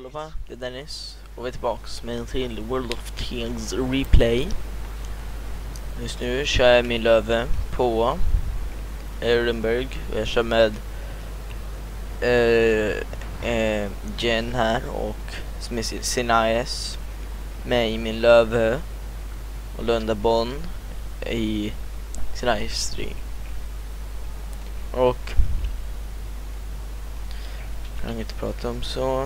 allihopa, det är Dennis och vi är tillbaks med en till World of Tanks replay. Just nu kör jag min löve på Ehrenberg. Jag kör med Jen här och med Sinais med i min löve och Lundabon i Sinais stream. Och jag har inget att prata om, så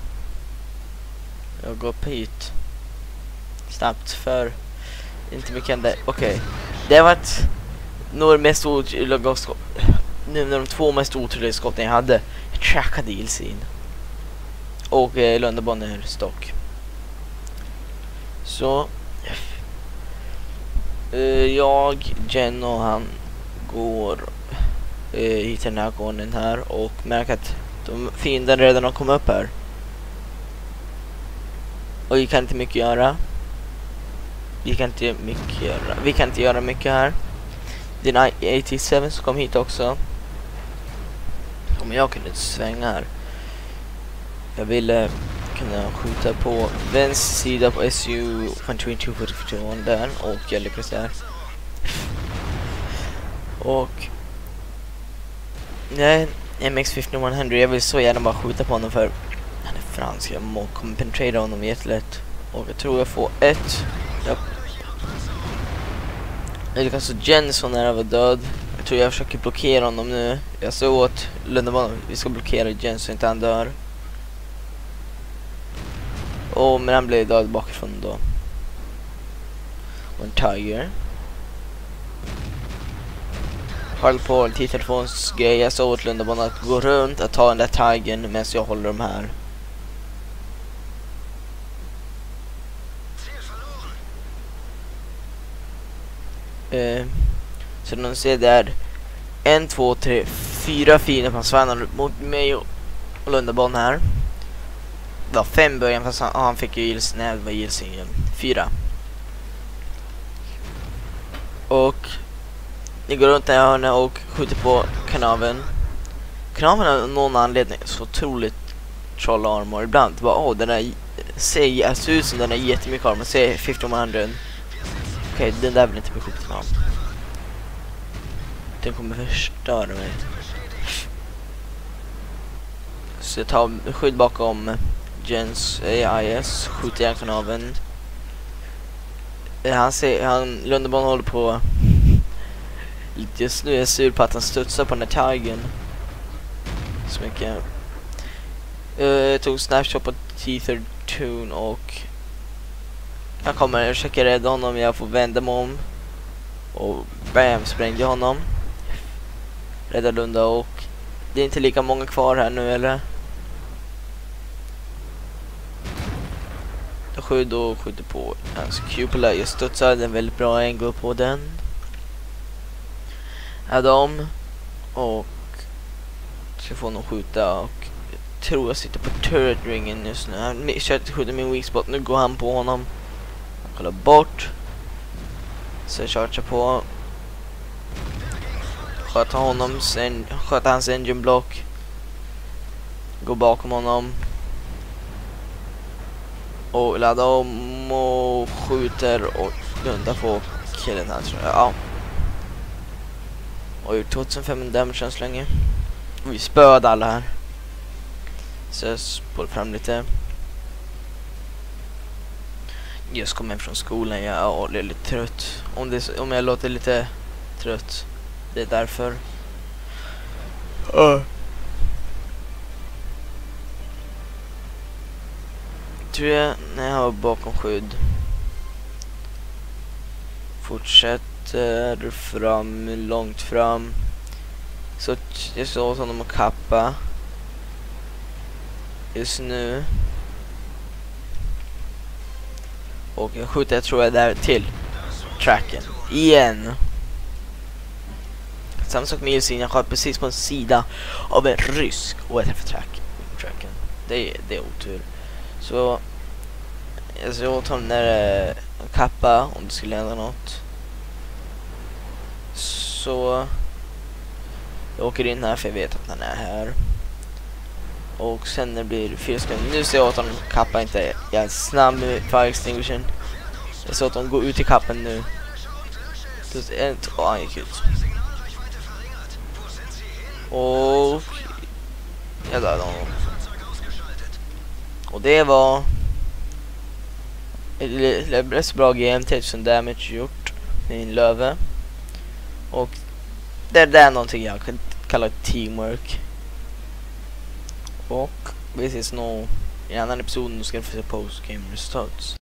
jag går upp hit snabbt för inte mycket ända. Okej. Det har varit några mest otroliga skott. Nu när de två mest otroliga skotten jag hade. Jag trackade Ilsin och Lundabon är stock. Så jag, Jen och han går hit till den här gården här och märker att de fienden redan har kommit upp här. Och vi kan inte mycket göra. Vi kan inte göra mycket här. Det är 87 som kom hit också. Om jag kunde svänga här. Jag ville kunna skjuta på vänster sida på SU 2242 där och jag lyckades där. Och nej, MX-5100, jag vill så gärna bara skjuta på honom för han är fransk, jag må penetrera honom jättelätt. Och jag tror jag får ett. Ja. Jag lyckas så Jen så nära var död. Jag tror jag försöker blockera honom nu. Jag såg åt Lundabon, vi ska blockera Jen så inte han dör. Men han blev död bakifrån då. Och en tiger. Håll på telefons grej. Jag såg åt Lundabon att gå runt att ta den där tigern medan jag håller dem här. Så de ser där 1, 2, 3, 4 fiender på svannar mot mig och Lundabon här. Det var 5 början fast han fick ju gills. Nej, det var gills igen. 4. Och ni går runt där i hörnet och skjuter på kanaven. Kanaven har någon anledning så otroligt troll armor. Ibland bara, den där ser ut som den är jättemycket armor. Ser 5100. Okej, den där vill inte bli skjuten av. Den kommer förstöra mig. Så jag tar skydd bakom Jens AIS, skjuter igen kanaven. Lundabon håller på. Just nu är jag sur på att han studsar på den där tigern. Så mycket. Jag tog snapshot på T-32 och jag kommer att försöka rädda honom. Jag får vända mig om och bam, sprängde honom. Rädda Lunda och det är inte lika många kvar här nu, eller? Jag skjuter på hans cupola. Jag studsade en väldigt bra angle på den. Adam och ska få honom skjuta och jag tror jag sitter på turret ringen just nu. Han försökte skjuta min weak spot. Nu går han på honom. Han kollar bort. Så jag chargear på. Sköter honom, sen sköter hans engine block. Går bakom honom. Och laddar om och skjuter och Lunda på killen här, tror jag. Ja. Och 2500 damage än så länge. Vi spöade alla här. Så jag spår fram lite. Just kom hem från skolan. Jag är lite trött. Om jag låter lite trött, det är därför. Tror jag när jag har bakom skydd. Fortsätter fram, långt fram. Så jag såg honom att kappa. Just nu. Och jag skjuter, jag tror jag där till tracken. Igen. Samma sak med Ilsin, jag sköt precis på en sida av en rysk och jag träffar tracken. Det är otur. Så jag såg åt honom när kappa om det skulle hända något. Så jag åker in här för jag vet att han är här. Och sen när det blir 4 sekunder. Nu ser jag att de kappar inte. Jag är snabb med fire extinguishern. Jag ser att de går ut i kappen nu. Han gick ut. Och jag dödade honom. Och det var ett rätt bra game. 1000 damage gjort med en löve. Och det är någonting jag kan kalla teamwork. Och vi ses nog i en annan episod. Nu ska vi få se post game results.